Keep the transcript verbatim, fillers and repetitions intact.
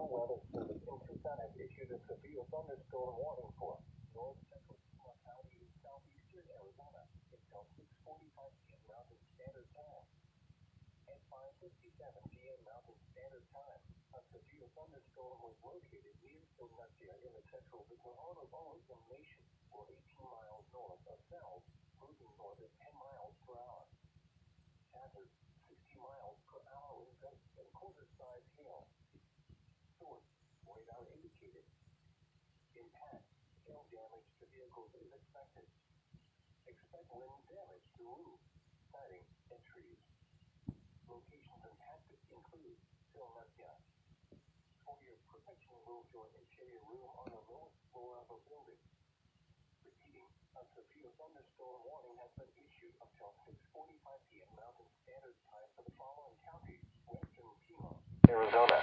National Weather Service in Tucson has issued a severe thunderstorm warning for north central Pima County in southeastern Arizona until six forty-five p m Mountain Standard Time. At five fifty-seven p m Mountain Standard Time, a severe thunderstorm was located near Sil Nakya in the central Tohono Oodham Nation, or eighteen miles north of Sil, moving north at ten miles per hour. Hazard, sixty miles per hour in gusts and quarter-size hail. Source, radar indicated. Impact, hail damage to vehicles is expected. Expect wind damage to roofs, siding, and trees. Locations impacted include Sil Nakya. For your protection, move to an interior room on the lowest floor of a building. Repeating, a severe thunderstorm warning has been issued until six forty-five p m Mountain Standard Time for the following counties: western Pima, Arizona,